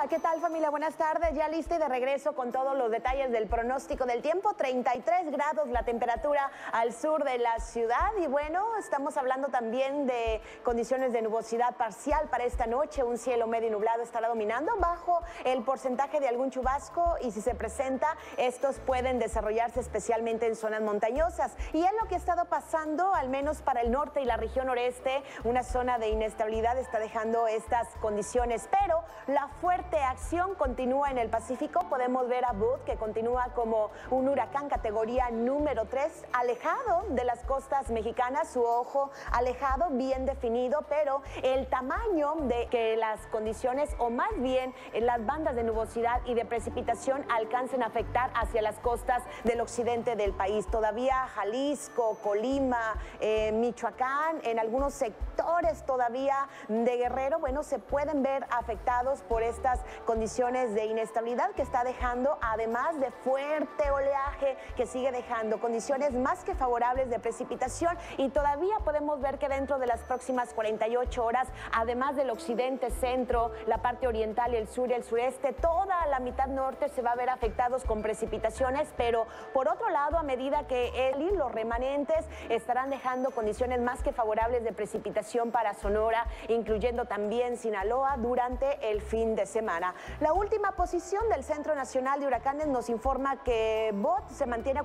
¿qué tal familia? Buenas tardes, ya lista y de regreso con todos los detalles del pronóstico del tiempo. 33 grados la temperatura al sur de la ciudad y bueno, estamos hablando también de condiciones de nubosidad parcial para esta noche. Un cielo medio nublado estará dominando bajo el porcentaje de algún chubasco y si se presenta, estos pueden desarrollarse especialmente en zonas montañosas. Y es lo que ha estado pasando, al menos para el norte y la región noreste, una zona de inestabilidad está dejando estas condiciones, pero la fuerte acción continúa en el Pacífico. Podemos ver a Bud, que continúa como un huracán categoría número 3, alejado de las costas mexicanas, su ojo alejado, bien definido, pero el tamaño de que las condiciones, o más bien las bandas de nubosidad y de precipitación alcancen a afectar hacia las costas del occidente del país. Todavía Jalisco, Colima, Michoacán, en algunos sectores todavía de Guerrero, bueno, se pueden ver afectados por estas condiciones de inestabilidad que está dejando, además de fuerte oleaje que sigue dejando condiciones más que favorables de precipitación, y todavía podemos ver que dentro de las próximas 48 horas, además del occidente, centro, la parte oriental y el sur y el sureste, toda la mitad norte se va a ver afectados con precipitaciones, pero por otro lado, a medida que los remanentes estarán dejando condiciones más que favorables de precipitación para Sonora, incluyendo también Sinaloa durante el fin de semana. La última posición del Centro Nacional de Huracanes nos informa que Bot se mantiene a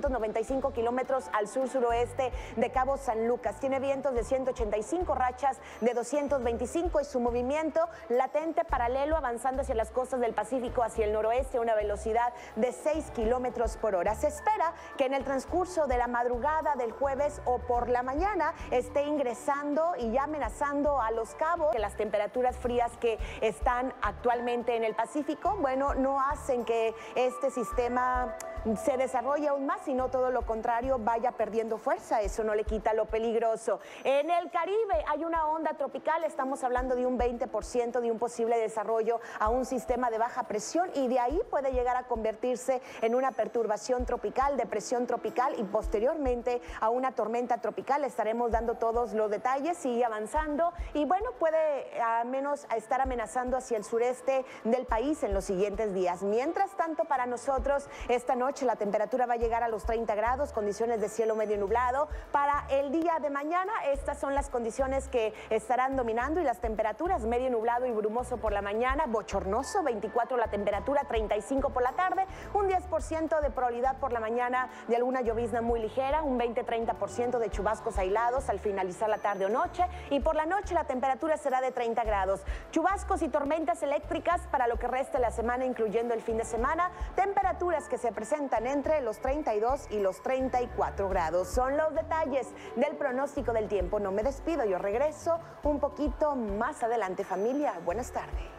495 kilómetros al sur-suroeste de Cabo San Lucas. Tiene vientos de 185, rachas de 225 y su movimiento latente paralelo avanzando hacia las costas del Pacífico hacia el noroeste a una velocidad de 6 kilómetros por hora. Se espera que en el transcurso de la madrugada del jueves o por la mañana esté ingresando y ya amenazando a Los Cabos, que las temperaturas frías que están actualmente en el Pacífico, bueno, no hacen que este sistema se desarrolle aún más, sino todo lo contrario, vaya perdiendo fuerza. Eso no le quita lo peligroso. En el Caribe hay una onda tropical, estamos hablando de un 20% de un posible desarrollo a un sistema de baja presión, y de ahí puede llegar a convertirse en una perturbación tropical, depresión tropical y posteriormente a una tormenta tropical. Estaremos dando todos los detalles, sigue avanzando y bueno, puede al menos estar amenazando hacia el sureste del país en los siguientes días. Mientras tanto, para nosotros esta noche la temperatura va a llegar a los 30 grados, condiciones de cielo medio nublado. Para el día de mañana, estas son las condiciones que estarán dominando y las temperaturas: medio nublado y brumoso por la mañana, bochornoso, 24 la temperatura, 35 por la tarde, un 10% de probabilidad por la mañana de alguna llovizna muy ligera, un 20-30% de chubascos aislados al finalizar la tarde o noche, y por la noche la temperatura será de 30 grados. Chubascos y tormentas eléctricas para lo que resta de la semana, incluyendo el fin de semana, temperaturas que se presentan entre los 32 y los 34 grados. Son los detalles del pronóstico del tiempo. No me despido, yo regreso un poquito más adelante, familia. Buenas tardes.